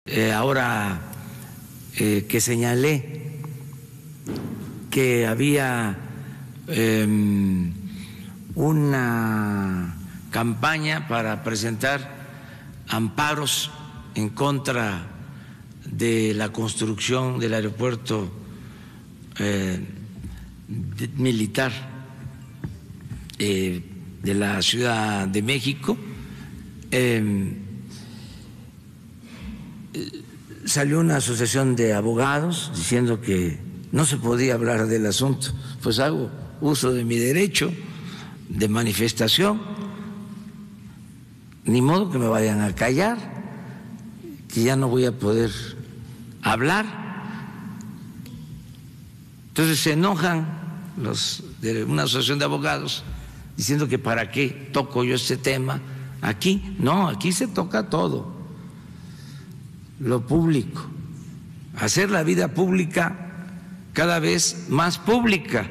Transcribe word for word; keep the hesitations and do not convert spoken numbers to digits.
eh, ahora eh, que señalé que había eh, una campaña para presentar amparos en contra de la construcción del aeropuerto eh, de, militar eh, de la Ciudad de México. Eh, salió una asociación de abogados diciendo que no se podía hablar del asunto, pues hago uso de mi derecho de manifestación, ni modo que me vayan a callar, que ya no voy a poder hablar. Entonces se enojan los de una asociación de abogados diciendo que para qué toco yo este tema aquí. No, aquí se toca todo, lo público, hacer la vida pública cada vez más pública.